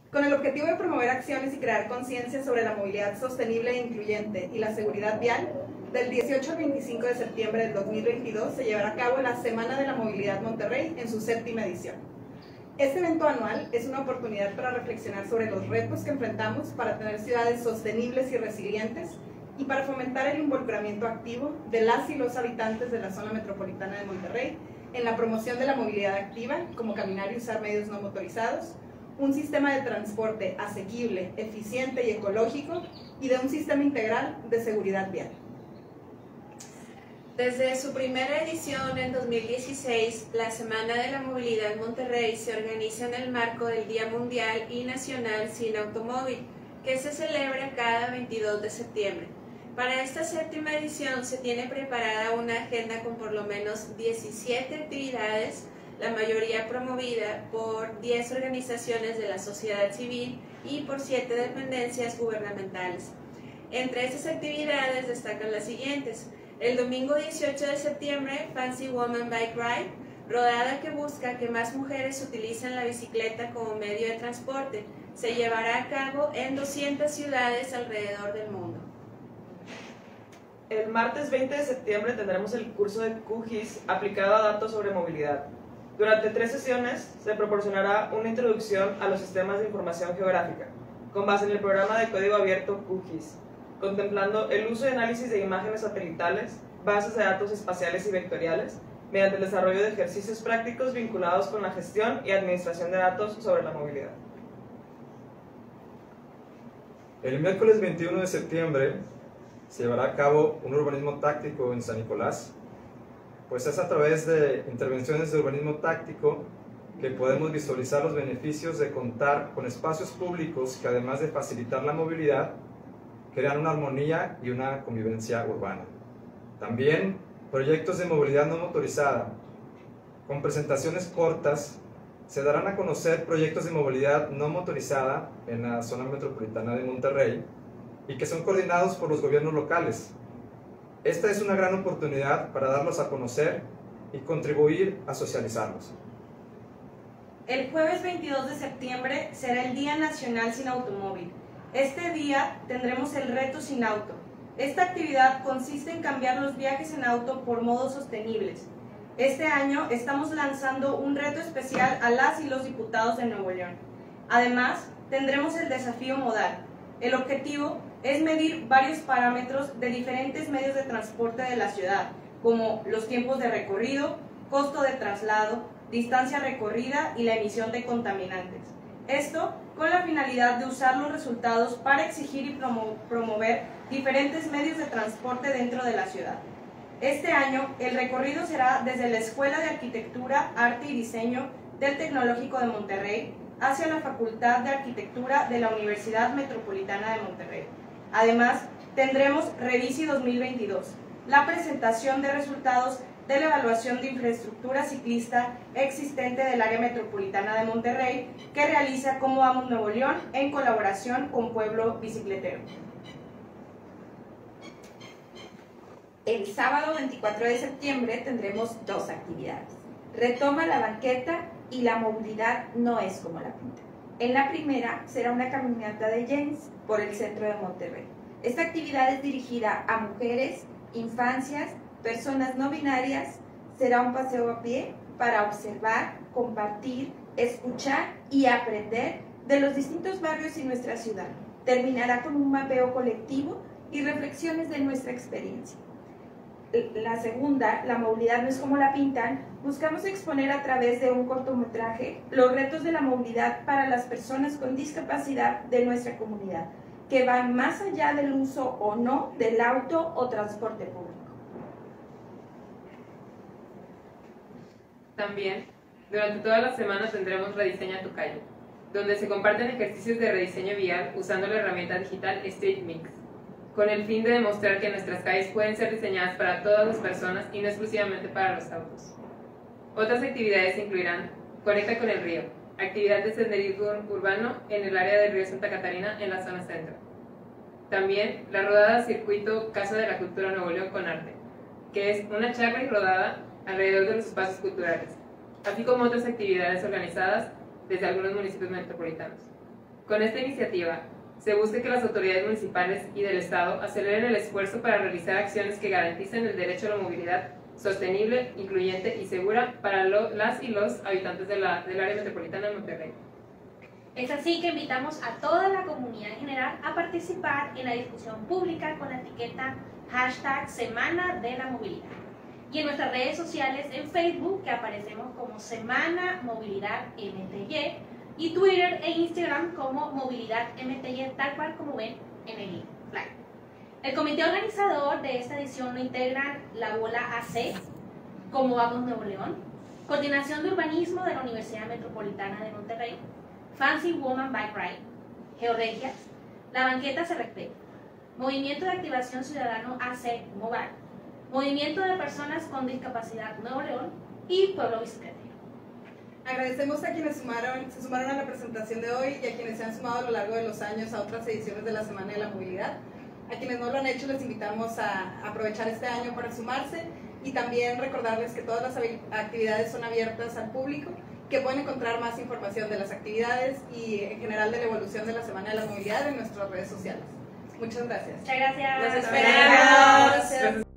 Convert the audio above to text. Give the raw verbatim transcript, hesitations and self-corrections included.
Con el objetivo de promover acciones y crear conciencia sobre la movilidad sostenible e incluyente y la seguridad vial, del dieciocho al veinticinco de septiembre del dos mil veintidós se llevará a cabo la Semana de la Movilidad Monterrey en su séptima edición. Este evento anual es una oportunidad para reflexionar sobre los retos que enfrentamos para tener ciudades sostenibles y resilientes y para fomentar el involucramiento activo de las y los habitantes de la zona metropolitana de Monterrey en la promoción de la movilidad activa, como caminar y usar medios no motorizados, un sistema de transporte asequible, eficiente y ecológico, y de un sistema integral de seguridad vial. Desde su primera edición en dos mil dieciséis, la Semana de la Movilidad Monterrey se organiza en el marco del Día Mundial y Nacional Sin Automóvil, que se celebra cada veintidós de septiembre. Para esta séptima edición se tiene preparada una agenda con por lo menos diecisiete actividades, la mayoría promovida por diez organizaciones de la sociedad civil y por siete dependencias gubernamentales. Entre estas actividades destacan las siguientes: el domingo dieciocho de septiembre, Fancy Woman Bike Ride, rodada que busca que más mujeres utilicen la bicicleta como medio de transporte. Se llevará a cabo en doscientas ciudades alrededor del mundo. El martes veinte de septiembre tendremos el curso de Q G I S aplicado a datos sobre movilidad. Durante tres sesiones se proporcionará una introducción a los sistemas de información geográfica, con base en el programa de código abierto Q G I S, contemplando el uso y análisis de imágenes satelitales, bases de datos espaciales y vectoriales, mediante el desarrollo de ejercicios prácticos vinculados con la gestión y administración de datos sobre la movilidad. El miércoles veintiuno de septiembre se llevará a cabo un urbanismo táctico en San Nicolás, pues es a través de intervenciones de urbanismo táctico que podemos visualizar los beneficios de contar con espacios públicos que, además de facilitar la movilidad, crean una armonía y una convivencia urbana. También proyectos de movilidad no motorizada. Con presentaciones cortas se darán a conocer proyectos de movilidad no motorizada en la zona metropolitana de Monterrey y que son coordinados por los gobiernos locales. Esta es una gran oportunidad para darlos a conocer y contribuir a socializarlos. El jueves veintidós de septiembre será el Día Nacional Sin Automóvil. Este día tendremos el reto sin auto. Esta actividad consiste en cambiar los viajes en auto por modos sostenibles. Este año estamos lanzando un reto especial a las y los diputados de Nuevo León. Además, tendremos el desafío modal. El objetivo es medir varios parámetros de diferentes medios de transporte de la ciudad, como los tiempos de recorrido, costo de traslado, distancia recorrida y la emisión de contaminantes. Esto con la finalidad de usar los resultados para exigir y promo promover diferentes medios de transporte dentro de la ciudad. Este año, el recorrido será desde la Escuela de Arquitectura, Arte y Diseño del Tecnológico de Monterrey hacia la Facultad de Arquitectura de la Universidad Metropolitana de Monterrey. Además, tendremos Revisi dos mil veintidós, la presentación de resultados de la evaluación de infraestructura ciclista existente del área metropolitana de Monterrey, que realiza Cómo Vamos Nuevo León en colaboración con Pueblo Bicicletero. El sábado veinticuatro de septiembre tendremos dos actividades. Retoma la banqueta y la movilidad no es como la pinta. En la primera será una caminata de James por el centro de Monterrey. Esta actividad es dirigida a mujeres, infancias, personas no binarias. Será un paseo a pie para observar, compartir, escuchar y aprender de los distintos barrios y nuestra ciudad. Terminará con un mapeo colectivo y reflexiones de nuestra experiencia. La segunda, La movilidad no es como la pintan, buscamos exponer a través de un cortometraje los retos de la movilidad para las personas con discapacidad de nuestra comunidad, que van más allá del uso o no del auto o transporte público. También, durante toda la semana tendremos Rediseña tu calle, donde se comparten ejercicios de rediseño vial usando la herramienta digital Street Mix, con el fin de demostrar que nuestras calles pueden ser diseñadas para todas las personas y no exclusivamente para los autos. Otras actividades incluirán Conecta con el río, actividad de senderismo urbano en el área del río Santa Catarina en la zona centro. También la rodada Circuito Casa de la Cultura Nuevo León con Arte, que es una charla y rodada alrededor de los espacios culturales, así como otras actividades organizadas desde algunos municipios metropolitanos. Con esta iniciativa, se busca que las autoridades municipales y del Estado aceleren el esfuerzo para realizar acciones que garanticen el derecho a la movilidad sostenible, incluyente y segura para lo, las y los habitantes de la, del área metropolitana de Monterrey. Es así que invitamos a toda la comunidad en general a participar en la discusión pública con la etiqueta hashtag Semana de la Movilidad. Y en nuestras redes sociales en Facebook, que aparecemos como Semana Movilidad M T Y, y Twitter e Instagram como Movilidad M T Y, tal cual como ven en el slide. El comité organizador de esta edición lo integran la Bola A C, Como Vamos Nuevo León, Coordinación de Urbanismo de la Universidad Metropolitana de Monterrey, Fancy Woman Bike Ride, Georregias, La Banqueta Se Respeta, Movimiento de Activación Ciudadano A C Mobile, Movimiento de Personas con Discapacidad Nuevo León y Pueblo Bicicletero. Agradecemos a quienes sumaron, se sumaron a la presentación de hoy y a quienes se han sumado a lo largo de los años a otras ediciones de la Semana de la Movilidad. A quienes no lo han hecho les invitamos a aprovechar este año para sumarse y también recordarles que todas las actividades son abiertas al público, que pueden encontrar más información de las actividades y en general de la evolución de la Semana de la Movilidad en nuestras redes sociales. Muchas gracias. Muchas gracias. Los esperamos. Gracias.